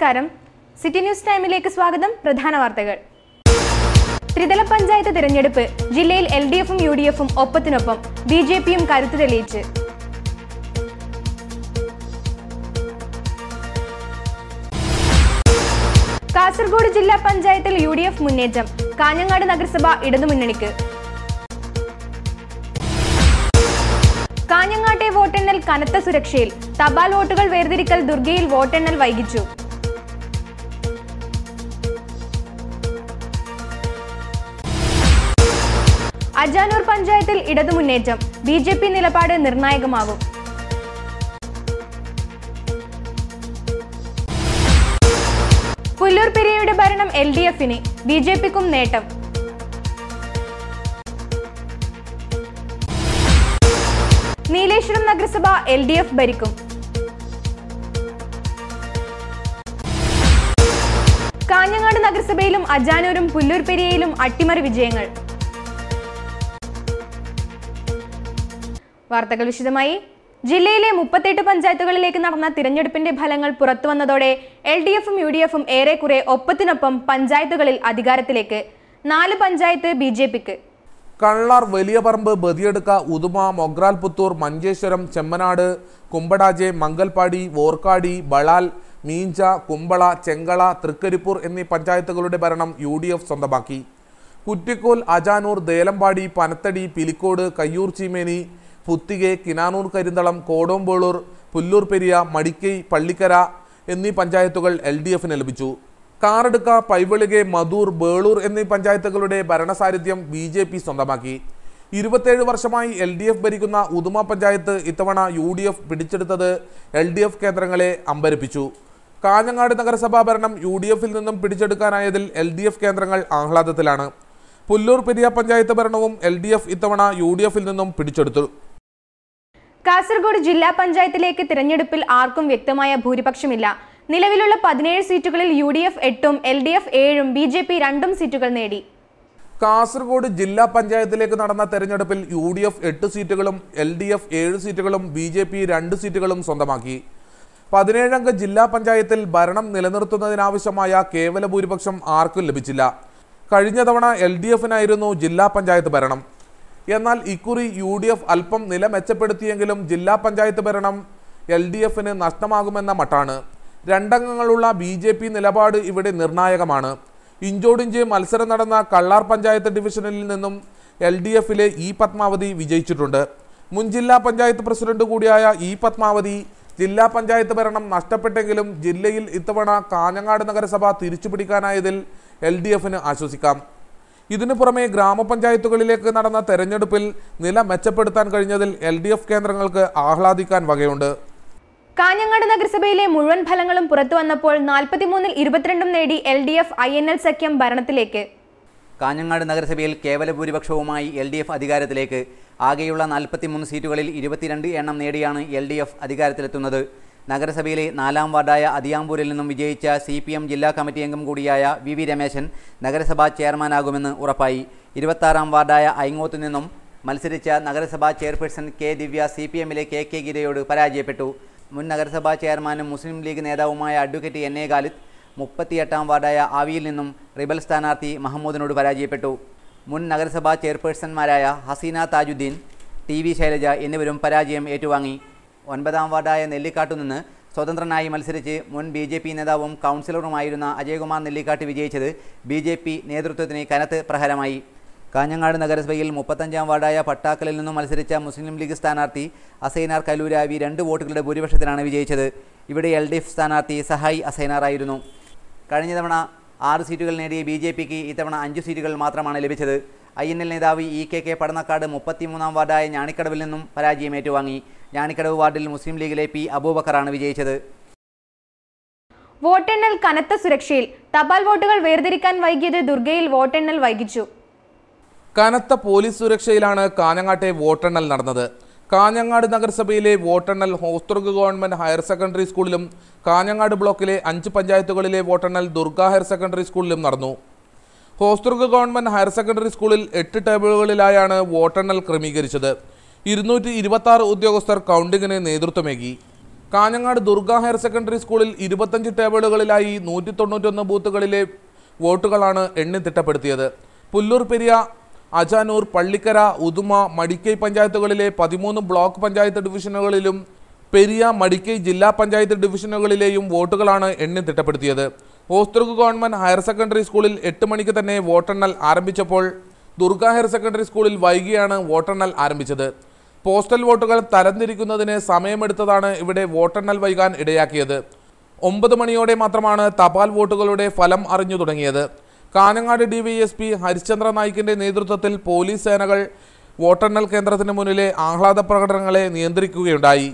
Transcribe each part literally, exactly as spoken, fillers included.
നമസ്കാരം. City news ടൈമിലേക്ക് സ്വാഗതം. പ്രധാന വാർത്തകൾ. ത്രിതല പഞ്ചായത്ത് തിരഞ്ഞെടുപ്പ്. ജില്ലയിൽ എൽ ഡി എഫും യു ഡി എഫും ഒപ്പത്തിനൊപ്പം. ബി ജെ പിയും കരുത്ത് തെളിയിച്ച്. കാസർഗോഡ് ജില്ലാ പഞ്ചായത്തിൽ യു ഡി എഫ് മുന്നേറ്റം. കാഞ്ഞങ്ങാട് നഗരസഭ ഇടതുമുന്നണിക്ക്. കാഞ്ഞങ്ങാട്ടെ വോട്ടെണ്ണൽ കനത്ത സുരക്ഷയിൽ. തപാൽ വോട്ടുകൾ വേർതിരിക്കൽ ദുർഗയിൽ വോട്ടെണ്ണൽ വൈകിച്ചു. അജാനൂർ പഞ്ചായത്തിൽ ഇടതുമുന്നേറ്റം. ബി ജെ പി നിലപാട് നിർണായകമാകും. പുല്ലൂർ പെരിയയുടെ ഭരണം എൽ ഡി എഫിന്. ബി ജെ പിക്കും നേട്ടം. നീലേശ്വരം നഗരസഭ എൽ ഡി എഫ് ഭരിക്കും. കാഞ്ഞങ്ങാട് നഗരസഭയിലും അജാനൂരും പുല്ലൂർ പെരിയയിലും അട്ടിമറി വിജയങ്ങൾ. വാർത്തകൾ വിശദമായി. ജില്ലയിലെ മുപ്പത്തെട്ട് പഞ്ചായത്തുകളിലേക്ക് നടന്ന തിരഞ്ഞെടുപ്പിന്റെ ഫലങ്ങൾ പുറത്തുവന്നതോടെ എൽ ഡി എഫും യു ഡി എഫും ഏറെക്കുറെ ഒപ്പത്തിനൊപ്പം പഞ്ചായത്തുകളിൽ അധികാരത്തിലേക്ക്. നാല് പഞ്ചായത്ത് ബി ജെ പിക്ക്. കള്ളാർ, വലിയ പറമ്പ്, ബദിയടുക്ക, ഉദുമ, മൊഗ്രാൽ പുത്തൂർ, മഞ്ചേശ്വരം, ചെമ്മനാട്, കുമ്പടാജെ, മംഗൽപാടി, വോർക്കാടി, ബളാൽ, മീഞ്ച, കുമ്പള, ചെങ്കള, തൃക്കരിപ്പൂർ എന്നീ പഞ്ചായത്തുകളുടെ ഭരണം യു ഡി എഫ് സ്വന്തമാക്കി. കുറ്റിക്കോൽ, അജാനൂർ, ദേലമ്പാടി, പനത്തടി, പിലിക്കോട്, കയ്യൂർ ചീമേനി, പുത്തികെ, കിനാനൂർ കരിന്തളം, കോടോംബേളൂർ, പുല്ലൂർ പെരിയ, മടിക്കൈ, പള്ളിക്കര എന്നീ പഞ്ചായത്തുകൾ എൽ ഡി എഫിന് ലഭിച്ചു. കാറടുക്ക, പൈവളികെ, മധൂർ, ബേളൂർ എന്നീ പഞ്ചായത്തുകളുടെ ഭരണസാരഥ്യം ബി ജെ പി സ്വന്തമാക്കി. ഇരുപത്തേഴ് വർഷമായി എൽ ഡി എഫ് ഭരിക്കുന്ന ഉദുമ പഞ്ചായത്ത് ഇത്തവണ യു ഡി എഫ് പിടിച്ചെടുത്തത് എൽ ഡി എഫ് കേന്ദ്രങ്ങളെ അമ്പരപ്പിച്ചു. കാഞ്ഞങ്ങാട് നഗരസഭാ ഭരണം യു ഡി എഫിൽ നിന്നും പിടിച്ചെടുക്കാനായതിൽ എൽ ഡി എഫ് കേന്ദ്രങ്ങൾ ആഹ്ലാദത്തിലാണ്. പുല്ലൂർ പെരിയ പഞ്ചായത്ത് ഭരണവും എൽ ഡി എഫ് ഇത്തവണ യു ഡി എഫിൽ നിന്നും പിടിച്ചെടുത്തു. കാസർഗോഡ് ജില്ലാ പഞ്ചായത്തിലേക്ക് തിരഞ്ഞെടുപ്പിൽ ആർക്കും വ്യക്തമായ ഭൂരിപക്ഷമില്ല. നിലവിലുള്ള പതിനേഴ് സീറ്റുകളിൽ യു ഡി എഫ് എട്ടും എൽ ഡി എഫ് ഏഴും ബി ജെ പി രണ്ടും സീറ്റുകൾ നേടി. കാസർഗോഡ് ജില്ലാ പഞ്ചായത്തിലേക്ക് നടന്ന തെരഞ്ഞെടുപ്പിൽ യു ഡി എഫ് എട്ട് സീറ്റുകളും എൽ ഡി എഫ് ഏഴ് സീറ്റുകളും ബി ജെ പി രണ്ട് സീറ്റുകളും സ്വന്തമാക്കി. പതിനേഴംഗ ജില്ലാ പഞ്ചായത്തിൽ ഭരണം നിലനിർത്തുന്നതിനാവശ്യമായ കേവല ഭൂരിപക്ഷം ആർക്കും ലഭിച്ചില്ല. കഴിഞ്ഞ തവണ എൽ ഡി എഫിനായിരുന്നു ജില്ലാ പഞ്ചായത്ത് ഭരണം. എന്നാൽ ഇക്കുറി യു ഡി എഫ് അല്പം നില മെച്ചപ്പെടുത്തിയെങ്കിലും ജില്ലാ പഞ്ചായത്ത് ഭരണം എൽ ഡി എഫിന് നഷ്ടമാകുമെന്ന മട്ടാണ്. രണ്ടംഗങ്ങളുള്ള ബി ജെ പി നിലപാട് ഇവിടെ നിർണായകമാണ്. ഇഞ്ചോടിഞ്ച് മത്സരം നടന്ന കള്ളാർ പഞ്ചായത്ത് ഡിവിഷനിൽ നിന്നും എൽ ഡി എഫിലെ ഇ പത്മാവതി വിജയിച്ചിട്ടുണ്ട്. മുൻ ജില്ലാ പഞ്ചായത്ത് പ്രസിഡന്റ് കൂടിയായ ഇ പത്മാവതി ജില്ലാ പഞ്ചായത്ത് ഭരണം നഷ്ടപ്പെട്ടെങ്കിലും ജില്ലയിൽ ഇത്തവണ കാഞ്ഞങ്ങാട് നഗരസഭ തിരിച്ചുപിടിക്കാനായതിൽ എൽ ഡി എഫിന് ആശ്വസിക്കാം. ഇതിനു പുറമെ ഗ്രാമപഞ്ചായത്തുകളിലേക്ക് നടന്ന തെരഞ്ഞെടുപ്പിൽ നില മെച്ചപ്പെടുത്താൻ കഴിഞ്ഞതിൽ എൽ ഡി എഫ് കേന്ദ്രങ്ങൾക്ക് ആഹ്ലാദിക്കാൻ വകയുണ്ട്. കാഞ്ഞങ്ങാട് നഗരസഭയിലെ മുഴുവൻ ഫലങ്ങളും പുറത്തു വന്നപ്പോൾ നാൽപ്പത്തിമൂന്നിൽ ഇരുപത്തിരണ്ടും നേടി L D F I N L സഖ്യം ഭരണത്തിലേക്ക്. കാഞ്ഞങ്ങാട് നഗരസഭയിൽ കേവല ഭൂരിപക്ഷവുമായി എൽ ഡി എഫ് അധികാരത്തിലേക്ക്. ആകെയുള്ള നാൽപ്പത്തിമൂന്ന് സീറ്റുകളിൽ ഇരുപത്തിരണ്ട് എണ്ണം നേടിയാണ് എൽ ഡി എഫ് അധികാരത്തിലെത്തുന്നത്. നഗരസഭയിലെ നാലാം വാർഡായ അതിയാമ്പൂരിൽ നിന്നും വിജയിച്ച സി പി എം ജില്ലാ കമ്മിറ്റി അംഗം കൂടിയായ വി വി രമേശൻ നഗരസഭാ ചെയർമാനാകുമെന്ന് ഉറപ്പായി. ഇരുപത്താറാം വാർഡായ ഐങ്ങോത്തു നിന്നും മത്സരിച്ച നഗരസഭാ chairperson K Divya C P എമ്മിലെ കെ കെ ഗിരയോട് പരാജയപ്പെട്ടു. മുൻ നഗരസഭാ ചെയർമാനും മുസ്ലിം ലീഗ് നേതാവുമായ അഡ്വക്കേറ്റ് എൻ എ ഖാലിദ് മുപ്പത്തിയെട്ടാം വാർഡായ ആവിയിൽ നിന്നും റിബൽ സ്ഥാനാർത്ഥി മഹമ്മൂദിനോട് പരാജയപ്പെട്ടു. മുൻ നഗരസഭാ ചെയർപേഴ്സൺമാരായ ഹസീന താജുദ്ദീൻ, ടി വി ശൈലജ എന്നിവരും പരാജയം ഏറ്റുവാങ്ങി. ഒൻപതാം വാർഡായ നെല്ലിക്കാട്ടുനിന്ന് സ്വതന്ത്രനായി മത്സരിച്ച് മുൻ ബി ജെ പി നേതാവും കൗൺസിലറുമായിരുന്ന അജയ്കുമാർ നെല്ലിക്കാട്ട് വിജയിച്ചത് ബി ജെ പി നേതൃത്വത്തിന് കനത്ത് പ്രഹരമായി. കാഞ്ഞങ്ങാട് നഗരസഭയിൽ മുപ്പത്തഞ്ചാം വാർഡായ പട്ടാക്കലിൽ നിന്നും മത്സരിച്ച മുസ്ലിം ലീഗ് സ്ഥാനാർത്ഥി അസൈനാർ കല്ലൂരാവി രണ്ട് വോട്ടുകളുടെ ഭൂരിപക്ഷത്തിലാണ് വിജയിച്ചത്. ഇവിടെ എൽ ഡി എഫ് സ്ഥാനാർത്ഥി സഹായി അസൈനാറായിരുന്നു. കഴിഞ്ഞ തവണ ആറ് സീറ്റുകൾ നേടിയ ബി ജെ പിക്ക് ഇത്തവണ അഞ്ച് സീറ്റുകൾ മാത്രമാണ് ലഭിച്ചത്. ഐ എൻ എൽ നേതാവ് ഇ കെ കെ പടന്നക്കാട് മുപ്പത്തിമൂന്നാം വാർഡായ ഞാണിക്കടവിൽ നിന്നും പരാജയം ഏറ്റുവാങ്ങി. ഞാണിക്കടവ് വാർഡിൽ മുസ്ലിം ലീഗിലെ പി അബൂബക്കറാണ് വിജയിച്ചത്. വോട്ടെണ്ണൽ കനത്ത സുരക്ഷയിൽ. തപാൽ വോട്ടുകൾ വേർതിരിക്കാൻ വൈകിയത് ദുർഗയിൽ വോട്ടെണ്ണൽ വൈകിച്ചു. കനത്ത പോലീസ് സുരക്ഷയിലാണ് കാഞ്ഞങ്ങാട്ടെ വോട്ടെണ്ണൽ നടന്നത്. കാഞ്ഞങ്ങാട് നഗരസഭയിലെ വോട്ടെണ്ണൽ ഹോസ്തുർഗ് ഗവൺമെന്റ് ഹയർ സെക്കൻഡറി സ്കൂളിലും കാഞ്ഞങ്ങാട് ബ്ലോക്കിലെ അഞ്ച് പഞ്ചായത്തുകളിലെ വോട്ടെണ്ണൽ ദുർഗ ഹയർ സെക്കൻഡറി സ്കൂളിലും നടന്നു. ഹോസ്തുർഗ് ഗവൺമെന്റ് ഹയർ സെക്കൻഡറി സ്കൂളിൽ എട്ട് ടേബിളുകളിലായാണ് വോട്ടെണ്ണൽ ക്രമീകരിച്ചത്. ഇരുന്നൂറ്റി ഇരുപത്തി ആറ് ഉദ്യോഗസ്ഥർ കൗണ്ടിങ്ങിന് നേതൃത്വമേകി. കാഞ്ഞങ്ങാട് ദുർഗ ഹയർ സെക്കൻഡറി സ്കൂളിൽ ഇരുപത്തഞ്ച് ടേബിളുകളിലായി നൂറ്റി തൊണ്ണൂറ്റൊന്ന് ബൂത്തുകളിലെ വോട്ടുകളാണ് എണ്ണി തിട്ടപ്പെടുത്തിയത്. പുല്ലൂർ പെരിയ, അജാനൂർ, പള്ളിക്കര, ഉദുമ, മടിക്കൈ പഞ്ചായത്തുകളിലെ പതിമൂന്ന് ബ്ലോക്ക് പഞ്ചായത്ത് ഡിവിഷനുകളിലും പെരിയ, മടിക്കൈ ജില്ലാ പഞ്ചായത്ത് ഡിവിഷനുകളിലെയും വോട്ടുകളാണ് എണ്ണി തിട്ടപ്പെടുത്തിയത്. ഓസ്തൃക് ഗവൺമെന്റ് ഹയർ സെക്കൻഡറി സ്കൂളിൽ എട്ട് മണിക്ക് തന്നെ വോട്ടെണ്ണൽ ആരംഭിച്ചപ്പോൾ ദുർഗ ഹയർ സെക്കൻഡറി സ്കൂളിൽ വൈകിയാണ് വോട്ടെണ്ണൽ ആരംഭിച്ചത്. പോസ്റ്റൽ വോട്ടുകൾ തരംതിരിക്കുന്നതിന് സമയമെടുത്തതാണ് ഇവിടെ വോട്ടെണ്ണൽ വൈകാൻ ഇടയാക്കിയത്. ഒമ്പത് മണിയോടെ മാത്രമാണ് തപാൽ വോട്ടുകളുടെ ഫലം അറിഞ്ഞു തുടങ്ങിയത്. Kanhangad D Y S P Harishchandra നായിക്കിന്റെ നേതൃത്വത്തിൽ പോലീസ് സേനകൾ വോട്ടെണ്ണൽ കേന്ദ്രത്തിന് മുന്നിലെ ആഹ്ലാദ പ്രകടനങ്ങളെ നിയന്ത്രിക്കുകയുണ്ടായി.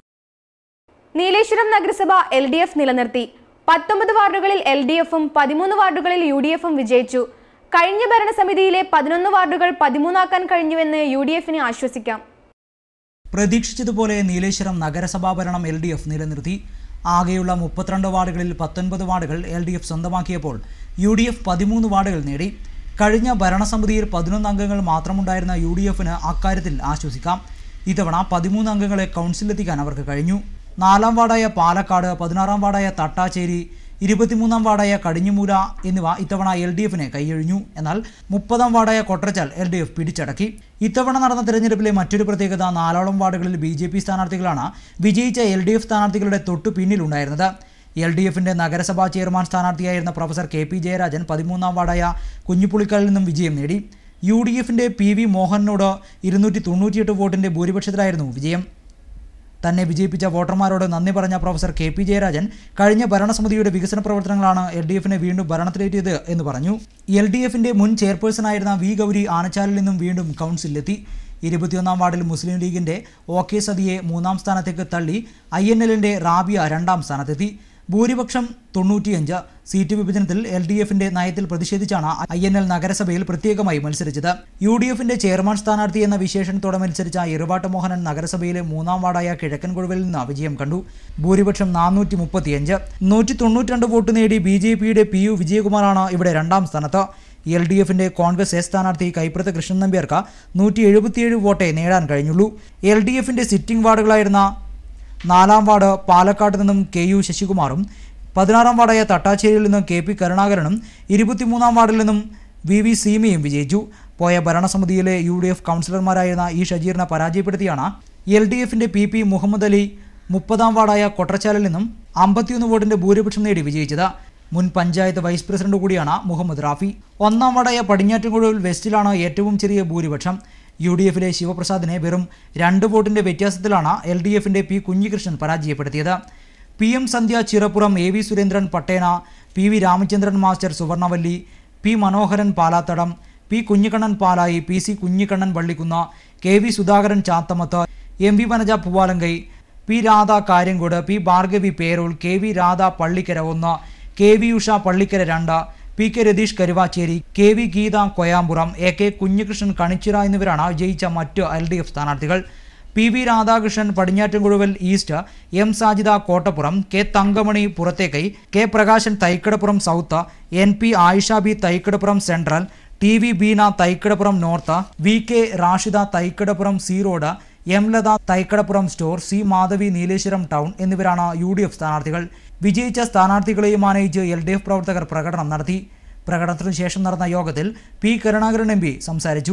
നീലേശ്വരം നഗരസഭ എൽ ഡി എഫ് നിലനിർത്തി. പത്തൊമ്പത് വാർഡുകളിൽ എൽ ഡി എഫും പതിമൂന്ന് വാർഡുകളിൽ യു ഡി എഫും വിജയിച്ചു. കഴിഞ്ഞ ഭരണസമിതിയിലെ പതിനൊന്ന് വാർഡുകൾ പതിമൂന്നാക്കാൻ കഴിഞ്ഞുവെന്ന് യു ഡി എഫിന് ആശ്വസിക്കാം. പ്രതീക്ഷിച്ചതുപോലെ നീലേശ്വരം നഗരസഭാ ഭരണം എൽ ഡി എഫ് നിലനിർത്തി. ആകെയുള്ള മുപ്പത്തിരണ്ട് വാർഡുകളിൽ പത്തൊൻപത് വാർഡുകൾ എൽ ഡി എഫ് സ്വന്തമാക്കിയപ്പോൾ യു ഡി എഫ് പതിമൂന്ന് വാർഡുകൾ നേടി. കഴിഞ്ഞ ഭരണസമിതിയിൽ പതിനൊന്ന് അംഗങ്ങൾ മാത്രമുണ്ടായിരുന്ന യു ഡി എഫിന് അക്കാര്യത്തിൽ ആശ്വസിക്കാം. ഇത്തവണ പതിമൂന്ന് അംഗങ്ങളെ കൗൺസിലെത്തിക്കാൻ അവർക്ക് കഴിഞ്ഞു. നാലാം വാർഡായ പാലക്കാട്, പതിനാറാം വാർഡായ തട്ടാശ്ശേരി, ഇരുപത്തിമൂന്നാം വാർഡായ കടിഞ്ഞുമൂല എന്നിവ ഇത്തവണ എൽ ഡി എഫിനെ കൈയൊഴിഞ്ഞു. എന്നാൽ മുപ്പതാം വാർഡായ കൊട്ടച്ചാൽ എൽ ഡി എഫ് പിടിച്ചടക്കി. ഇത്തവണ നടന്ന തെരഞ്ഞെടുപ്പിലെ മറ്റൊരു പ്രത്യേകത, നാലോളം വാർഡുകളിൽ ബി ജെ പി സ്ഥാനാർത്ഥികളാണ് വിജയിച്ച എൽ ഡി എഫ് സ്ഥാനാർത്ഥികളുടെ തൊട്ടു പിന്നിലുണ്ടായിരുന്നത്. എൽ ഡി എഫിന്റെ നഗരസഭാ ചെയർമാൻ സ്ഥാനാർത്ഥിയായിരുന്ന പ്രൊഫസർ കെ പി ജയരാജൻ പതിമൂന്നാം വാർഡായ കുഞ്ഞിപ്പുളിക്കലിൽ നിന്നും വിജയം നേടി. യു ഡി എഫിന്റെ പി വി മോഹനോട് ഇരുന്നൂറ്റി തൊണ്ണൂറ്റിയെട്ട് വോട്ടിന്റെ ഭൂരിപക്ഷത്തിലായിരുന്നു വിജയം. തന്നെ വിജയിപ്പിച്ച വോട്ടർമാരോട് നന്ദി പറഞ്ഞ പ്രൊഫസർ കെ പി ജയരാജൻ കഴിഞ്ഞ ഭരണസമിതിയുടെ വികസന പ്രവർത്തനങ്ങളാണ് എൽ ഡി എഫിനെ വീണ്ടും ഭരണത്തിലേറ്റിയത് എന്ന് പറഞ്ഞു. എൽ ഡി എഫിന്റെ മുൻ ചെയർപേഴ്സണായിരുന്ന വി ഗൗരി ആനച്ചാലിൽ നിന്നും വീണ്ടും കൗൺസിലെത്തി. ഇരുപത്തിയൊന്നാം വാർഡിൽ മുസ്ലിം ലീഗിന്റെ ഒ കെ സതിയെ മൂന്നാം സ്ഥാനത്തേക്ക് തള്ളി ഐ എൻ എല്ലിന്റെ റാബിയ രണ്ടാം സ്ഥാനത്തെത്തി. ഭൂരിപക്ഷം തൊണ്ണൂറ്റിയഞ്ച്. സീറ്റ് വിഭജനത്തിൽ എൽ ഡി എഫിന്റെ നയത്തിൽ പ്രതിഷേധിച്ചാണ് ഐ എൻ എൽ നഗരസഭയിൽ പ്രത്യേകമായി മത്സരിച്ചത്. യു ഡി എഫിന്റെ ചെയർമാൻ സ്ഥാനാർത്ഥി എന്ന വിശേഷണത്തോടെ മത്സരിച്ച ഇറുവാട്ട് മോഹനൻ നഗരസഭയിലെ മൂന്നാം വാർഡായ കിഴക്കൻ കൊടുവിൽ നിന്ന് വിജയം കണ്ടു. ഭൂരിപക്ഷം നാനൂറ്റി മുപ്പത്തിയഞ്ച്. നൂറ്റി തൊണ്ണൂറ്റിരണ്ട് വോട്ട് നേടി ബി ജെ പിയുടെ പി യു വിജയകുമാറാണ് ഇവിടെ രണ്ടാം സ്ഥാനത്ത്. എൽ ഡി എഫിന്റെ കോൺഗ്രസ് എ സ്ഥാനാർത്ഥി കൈപ്രത്ത് കൃഷ്ണൻ നമ്പ്യാർക്ക് നൂറ്റി എഴുപത്തിയേഴ് വോട്ടേ നേടാൻ കഴിഞ്ഞുള്ളൂ. എൽ ഡി എഫിന്റെ സിറ്റിംഗ് വാർഡുകളായിരുന്ന നാലാം വാർഡ് പാലക്കാട് നിന്നും കെ യു ശശികുമാറും, പതിനാറാം വാർഡായ തട്ടാശ്ശേരിയിൽ നിന്നും കെ പി കരുണാകരനും, ഇരുപത്തിമൂന്നാം വാർഡിൽ നിന്നും വി വി സീമയും വിജയിച്ചു. പോയ ഭരണസമിതിയിലെ യു ഡി എഫ് കൗൺസിലർമാരായിരുന്ന ഇ ഷജീറിനെ പരാജയപ്പെടുത്തിയാണ് എൽ ഡി എഫിന്റെ പി പി മുഹമ്മദ് അലി മുപ്പതാം വാർഡായ കൊട്ടച്ചാലിൽ നിന്നും അമ്പത്തിയൊന്ന് വോട്ടിന്റെ ഭൂരിപക്ഷം നേടി വിജയിച്ചത്. മുൻ പഞ്ചായത്ത് വൈസ് പ്രസിഡന്റ് കൂടിയാണ് മുഹമ്മദ് റാഫി. ഒന്നാം വാർഡായ പടിഞ്ഞാറ്റുകുഴൽ വെസ്റ്റിലാണ് ഏറ്റവും ചെറിയ ഭൂരിപക്ഷം. യു ഡി എഫിലെ ശിവപ്രസാദിനെ വെറും രണ്ട് വോട്ടിന്റെ വ്യത്യാസത്തിലാണ് എൽ ഡി എഫിന്റെ പി കുഞ്ഞികൃഷ്ണൻ പരാജയപ്പെടുത്തിയത്. P M Sandhya Chirappuram, A V Surendran Pattena, P V Ramachandran master Suvarnavalli, P Manoharan Palathadam, P Kunhikannan Palayi, P C Kunhikannan Vallikkunnu, K V Sudhakaran Chathamath, M V Vanaja Poovalankai, P Radha Karyangode, P Bhargavi Perol, K V Radha Pallikkara ഒന്ന്, കെ വി ഉഷ പള്ളിക്കര രണ്ട്, P K Ratheesh Karuvacheri, K V Geetha Koyampuram, A K Kunhikrishnan Kanichira എന്നിവരാണ് വിജയിച്ച മറ്റ് എൽ ഡി എഫ് സ്ഥാനാർത്ഥികൾ. P V Radhakrishnan Padinjattukuzhuval east, M Sajida Kottappuram, K Thankamani Purathekai, K Prakashan Thaikkadappuram south, N P Ayisha B Thaikkadappuram central, T V Beena Thaikkadappuram north, V K Rashida Thaikkadappuram C road, M Latha Thaikkadappuram store, C Madhavi Nileshwaram town എന്നിവരാണ് U D F സ്ഥാനാർത്ഥികൾ. വിജയിച്ച സ്ഥാനാർത്ഥികളെയും ആനയിച്ച് L D F പ്രവർത്തകർ പ്രകടനം നടത്തി. പ്രകടനത്തിനു ശേഷം നടന്ന യോഗത്തിൽ പി കരുണാകരൻ എം പി സംസാരിച്ചു.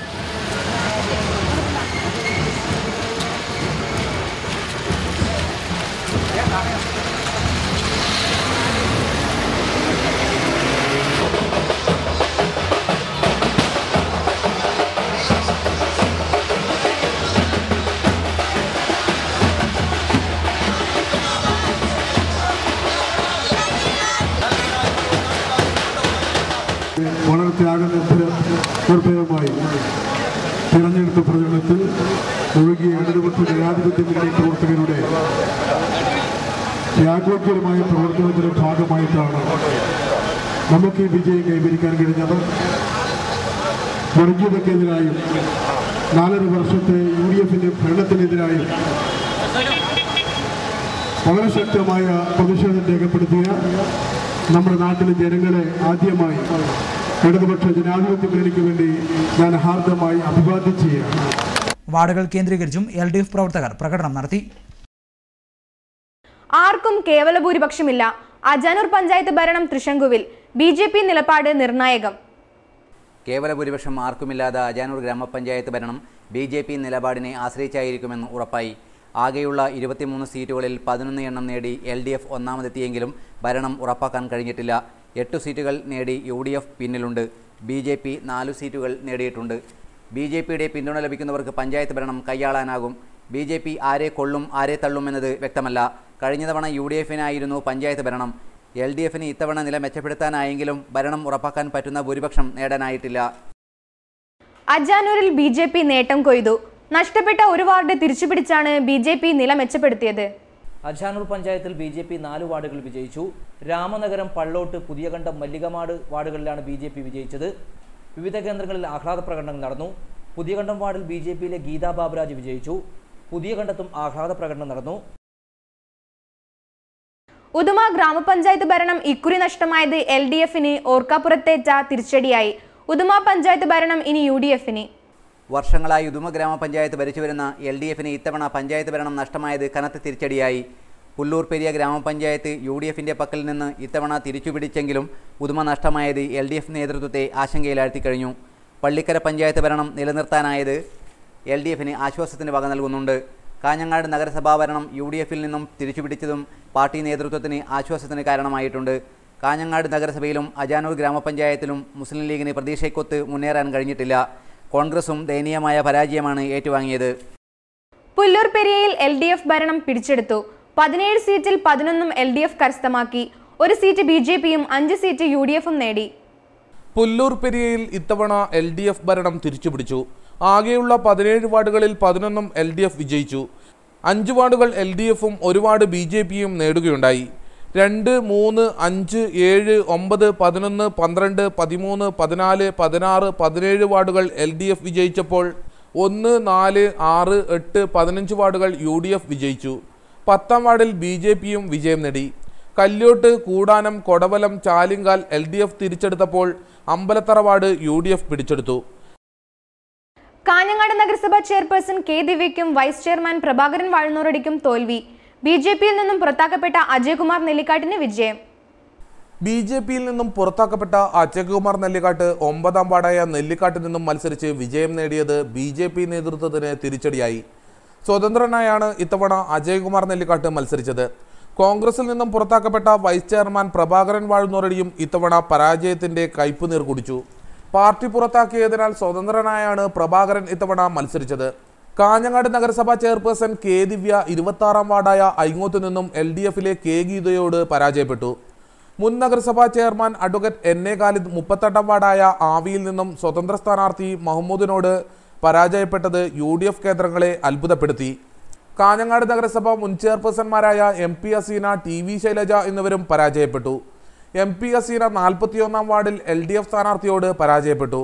വളരെ ത്യാഗനിർഭരമായി തിരഞ്ഞെടുത്ത പ്രചരണത്തിൽ ഒഴുകിയ ഇടതുപക്ഷ ജനാധിപത്യ മുന്നണി പ്രവർത്തകരുടെ ത്യാഗോജ്വലമായ പ്രവർത്തനത്തിന്റെ ഭാഗമായിട്ടാണ് നമുക്ക് ഈ വിജയം കൈവരിക്കാൻ കഴിഞ്ഞത്. വർഗീയതക്കെതിരായും നാലര വർഷത്തെ യു ഡി എഫിന്റെ ഭരണത്തിനെതിരായും വളരെ ശക്തമായ പ്രതിഷേധം രേഖപ്പെടുത്തിയ നമ്മുടെ നാട്ടിലെ ജനങ്ങളെ ആദ്യമായി ഇടതുപക്ഷ ജനാധിപത്യ മുന്നണിക്ക് വേണ്ടി ഞാൻ ഹാർദമായി അഭിവാദ്യം ചെയ്യുകയാണ്. വാർഡുകൾ കേന്ദ്രീകരിച്ചും എൽ ഡി എഫ് പ്രവർത്തകർ പ്രകടനം നടത്തി. ആർക്കും കേവല ഭൂരിപക്ഷമില്ല. അജാനൂർ പഞ്ചായത്ത് ഭരണം തൃശങ്കുവിൽ. ബി ജെ പി നിലപാട് നിർണായകം. കേവല ഭൂരിപക്ഷം ആർക്കുമില്ലാതെ അജാനൂർ ഗ്രാമപഞ്ചായത്ത് ഭരണം ബി ജെ പി നിലപാടിനെ ആശ്രയിച്ചായിരിക്കുമെന്ന് ഉറപ്പായി. ആകെയുള്ള ഇരുപത്തിമൂന്ന് സീറ്റുകളിൽ പതിനൊന്ന് എണ്ണം നേടി എൽ ഡി എഫ് ഒന്നാമതെത്തിയെങ്കിലും ഭരണം ഉറപ്പാക്കാൻ കഴിഞ്ഞിട്ടില്ല. എട്ടു സീറ്റുകൾ നേടി യു ഡി എഫ് പിന്നിലുണ്ട്. ബി ജെ പി നാലു സീറ്റുകൾ നേടിയിട്ടുണ്ട്. ബി ജെ പിയുടെ പിന്തുണ ലഭിക്കുന്നവർക്ക് പഞ്ചായത്ത് ഭരണം കൈയാളാനാകും. ബി ജെ പി ആരെ കൊള്ളും ആരെ തള്ളുമെന്നത് വ്യക്തമല്ല. കഴിഞ്ഞ തവണ യു ഡി എഫിനായിരുന്നു പഞ്ചായത്ത് ഭരണം. എൽ ഡി എഫിന് ഇത്തവണ നില മെച്ചപ്പെടുത്താനായെങ്കിലും ഭരണം ഉറപ്പാക്കാൻ പറ്റുന്ന ഭൂരിപക്ഷം നേടാനായിട്ടില്ല. അജാനൂരിൽ ബി ജെ പി നേട്ടം കൊയ്തു. നഷ്ടപ്പെട്ട ഒരു വാർഡ് തിരിച്ചുപിടിച്ചാണ് ബി ജെ പി നില മെച്ചപ്പെടുത്തിയത്. അജാനൂർ പഞ്ചായത്തിൽ ബി ജെ പി നാല് വാർഡുകൾ വിജയിച്ചു. രാമനഗരം, പള്ളോട്ട്, പുതിയകണ്ടം, മല്ലികമാട് വാർഡുകളിലാണ് ബി ജെ പി വിജയിച്ചത്. വിവിധ കേന്ദ്രങ്ങളിൽ ആഹ്ലാദ പ്രകടനങ്ങൾ നടന്നു. പുതിയകണ്ടം വാർഡിൽ ബി ജെ പിയിലെ ഗീതാ ബാബുരാജ് വിജയിച്ചു. പുതിയകണ്ടത്തും ആഹ്ലാദ പ്രകടനം നടന്നു. ഉദുമ ഗ്രാമപഞ്ചായത്ത് ഭരണം ഇക്കുറി നഷ്ടമായത് എൽ ഡി എഫിന് ഓർക്കാപ്പുറത്തേറ്റ തിരിച്ചടിയായി. ഉദുമ പഞ്ചായത്ത് ഭരണം ഇനി യു ഡി എഫിന്. വർഷങ്ങളായി ഉദുമ ഗ്രാമപഞ്ചായത്ത് ഭരിച്ചുവരുന്ന എൽ ഡി എഫിന് ഇത്തവണ പഞ്ചായത്ത് ഭരണം നഷ്ടമായത് കനത്ത തിരിച്ചടിയായി. പുല്ലൂർ പെരിയ ഗ്രാമപഞ്ചായത്ത് യു ഡി എഫിൻ്റെ പക്കൽ നിന്ന് ഇത്തവണ തിരിച്ചുപിടിച്ചെങ്കിലും ഉദുമ നഷ്ടമായത് എൽ ഡി എഫ് നേതൃത്വത്തെ ആശങ്കയിലാഴ്ത്തിക്കഴിഞ്ഞു. പള്ളിക്കര പഞ്ചായത്ത് ഭരണം നിലനിർത്താനായത് എൽ ഡി എഫിന് ആശ്വാസത്തിന് വക നൽകുന്നുണ്ട്. കാഞ്ഞങ്ങാട് നഗരസഭാ ഭരണം യു ഡി എഫിൽ നിന്നും തിരിച്ചുപിടിച്ചതും പാർട്ടി നേതൃത്വത്തിന് ആശ്വാസത്തിന് കാരണമായിട്ടുണ്ട്. കാഞ്ഞങ്ങാട് നഗരസഭയിലും അജാനൂർ ഗ്രാമപഞ്ചായത്തിലും മുസ്ലിം ലീഗിന് പ്രതീക്ഷയ്ക്കൊത്ത് മുന്നേറാൻ കഴിഞ്ഞിട്ടില്ല. കോൺഗ്രസും ദയനീയമായ പരാജയമാണ് ഏറ്റുവാങ്ങിയത്. പുല്ലൂർ പെരിയയിൽ എൽ ഡി എഫ് ഭരണം പിടിച്ചെടുത്തു. പതിനേഴ് സീറ്റിൽ പതിനൊന്നും എൽ ഡി എഫ് കരസ്ഥമാക്കി. ഒരു സീറ്റ് ബി ജെ പിയും അഞ്ച് സീറ്റ് യു ഡി എഫും നേടി. പുല്ലൂർ പെരിയയിൽ ഇത്തവണ എൽ ഡി എഫ് ഭരണം തിരിച്ചുപിടിച്ചു. ആകെയുള്ള പതിനേഴ് വാർഡുകളിൽ പതിനൊന്നും എൽ ഡി എഫ് വിജയിച്ചു. അഞ്ച് വാർഡുകൾ എൽ ഡി എഫും ഒരു വാർഡ് ബി ജെ പിയും നേടുകയുണ്ടായി. രണ്ട്, മൂന്ന്, അഞ്ച്, ഏഴ്, ഒമ്പത്, പതിനൊന്ന്, പന്ത്രണ്ട്, പതിമൂന്ന്, പതിനാല്, പതിനാറ്, പതിനേഴ് വാർഡുകൾ എൽ ഡി എഫ് വിജയിച്ചപ്പോൾ ഒന്ന്, നാല്, ആറ്, എട്ട്, പതിനഞ്ച് വാർഡുകൾ യു ഡി എഫ് വിജയിച്ചു. പത്താം വാർഡിൽ ബി ജെ പിയും വിജയം നേടി. Kalliot, Koodanam, Kodavalam, Chalingal L D F തിരിച്ചെടുത്തപ്പോൾ Ambalathara ward U D F പിടിച്ചെടുത്തു. കാഞ്ഞങ്ങാട് നഗരസഭാ ചെയർപേഴ്സൺ കെ ദിവ്യയ്ക്കും വൈസ് ചെയർമാൻ പ്രഭാകരൻ വാഴ്ന്നൂറടിക്കും തോൽവി. ബി ജെ പിയിൽ നിന്നും പുറത്താക്കപ്പെട്ട അജയ്കുമാർ നെല്ലിക്കാട്ടിന് വിജയം. ബി ജെ പിയിൽ നിന്നും പുറത്താക്കപ്പെട്ട അജയ്കുമാർ നെല്ലിക്കാട്ട് ഒമ്പതാം വാർഡായ നെല്ലിക്കാട്ടിൽ നിന്നും മത്സരിച്ച് വിജയം നേടിയത് ബി ജെ പി നേതൃത്വത്തിന് തിരിച്ചടിയായി. സ്വതന്ത്രനായാണ് ഇത്തവണ അജയ്കുമാർ നെല്ലിക്കാട്ട് മത്സരിച്ചത്. കോൺഗ്രസിൽ നിന്നും പുറത്താക്കപ്പെട്ട വൈസ് ചെയർമാൻ പ്രഭാകരൻ വാഴ്ന്നൂറടിയും ഇത്തവണ പരാജയത്തിന്റെ കയ്പുനീർ കുടിച്ചു. പാർട്ടി പുറത്താക്കിയതിനാൽ സ്വതന്ത്രനായാണ് പ്രഭാകരൻ ഇത്തവണ മത്സരിച്ചത്. കാഞ്ഞങ്ങാട് നഗരസഭാ ചെയർപേഴ്സൺ കെ ദിവ്യ ഇരുപത്തി ആറാം വാർഡായ ഐങ്ങോത്ത് നിന്നും എൽ ഡി എഫിലെ കെ ഗീതയോട് പരാജയപ്പെട്ടു. മുൻ നഗരസഭാ chairman advocate N A Khalid മുപ്പത്തെട്ടാം വാർഡായ ആവിയിൽ നിന്നും സ്വതന്ത്ര സ്ഥാനാർത്ഥി മഹമ്മൂദിനോട് പരാജയപ്പെട്ടത് യു ഡി എഫ് കേന്ദ്രങ്ങളെ അത്ഭുതപ്പെടുത്തി. കാഞ്ഞങ്ങാട് നഗരസഭ മുൻ ചെയർപേഴ്സൺമാരായ M P Aseena, T V Shailaja എന്നിവരും പരാജയപ്പെട്ടു. എം പി അസീന നാൽപ്പത്തിയൊന്നാം വാർഡിൽ എൽ ഡി എഫ് സ്ഥാനാർത്ഥിയോട് പരാജയപ്പെട്ടു.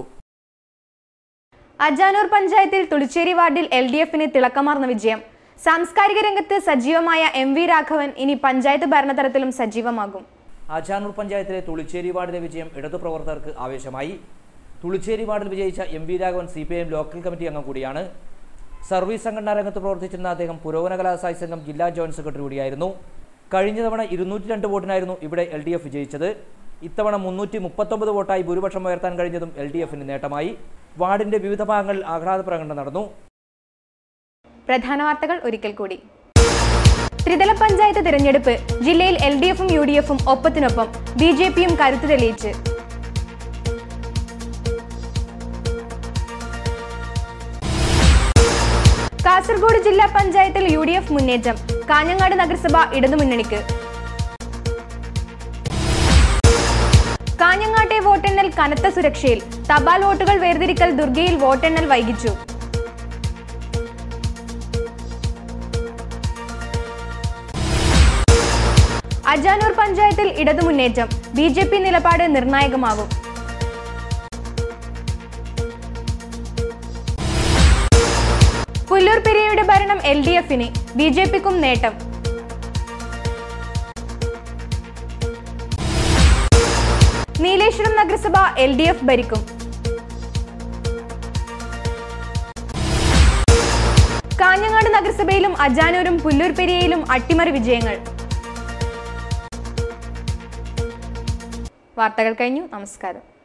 അജാനൂർ പഞ്ചായത്തിൽ തുളിച്ചേരി വാർഡിൽ എൽ ഡി എഫിന് തിളക്കമാർന്ന വിജയം. സാംസ്കാരിക രംഗത്ത് സജീവമായ എം വി രാഘവൻ ഇനി പഞ്ചായത്ത് ഭരണതലത്തിലും സജീവമാകും. അജാനൂർ പഞ്ചായത്തിലെ തുളിച്ചേരി വാർഡിലെ വിജയം ഇടതു പ്രവർത്തകർക്ക് ആവേശമായി. തുളിച്ചേരി വാർഡിൽ വിജയിച്ച M V Raghavan C P I M local committee അംഗം കൂടിയാണ്. സർവീസ് സംഘടനാ രംഗത്ത് പ്രവർത്തിച്ചിരുന്ന അദ്ദേഹം പുരോഗമന കലാസായി സംഘം ജില്ലാ ജോയിന്റ് സെക്രട്ടറി കൂടിയായിരുന്നു. കഴിഞ്ഞ തവണ ഇരുന്നൂറ്റി രണ്ട് വോട്ടിനായിരുന്നു ഇവിടെ എൽ ഡി എഫ് വിജയിച്ചത്. ഇത്തവണ മുന്നൂറ്റി മുപ്പത്തൊമ്പത് വോട്ടായി ഭൂരിപക്ഷം ഉയർത്താൻ കഴിഞ്ഞതും എൽ ഡി എഫിന് നേട്ടമായി. വാർഡിന്റെ വിവിധ ഭാഗങ്ങളിൽ ആഹ്ലാദ പ്രകടനം നടന്നു. പ്രധാന വാർത്തകൾ ഒരിക്കൽ കൂടി. ത്രിതല പഞ്ചായത്ത് തിരഞ്ഞെടുപ്പ്. ജില്ലയിൽ എൽ ഡി എഫും യു ഡി എഫും ഒപ്പത്തിനൊപ്പം. ബി ജെ പിയും കരുത്ത് തെളിയിച്ച്. കാസർഗോഡ് ജില്ലാ പഞ്ചായത്തിൽ യു ഡി എഫ് മുന്നേറ്റം. കാഞ്ഞങ്ങാട് നഗരസഭ ഇടതുമുന്നണിക്ക്. കാഞ്ഞങ്ങാട്ടെ വോട്ടെണ്ണൽ കനത്ത സുരക്ഷയിൽ. തപാൽ വോട്ടുകൾ വേർതിരിക്കൽ ദുർഗയിൽ വോട്ടെണ്ണൽ വൈകിച്ചു. അജാനൂർ പഞ്ചായത്തിൽ ഇടതുമുന്നേറ്റം. ബി ജെ പി നിലപാട് നിർണായകമാകും. പുല്ലൂർ പെരിയയുടെ ഭരണം എൽ ഡി എഫിന്. ബി ജെ പിക്കും നേട്ടം. നീലേശ്വരം നഗരസഭ എൽ ഡി എഫ് ഭരിക്കും. കാഞ്ഞങ്ങാട് നഗരസഭയിലും അജാനൂരും പുല്ലൂർ പെരിയയിലും അട്ടിമറി വിജയങ്ങൾ. വാർത്തകൾ കഴിഞ്ഞു. നമസ്കാരം.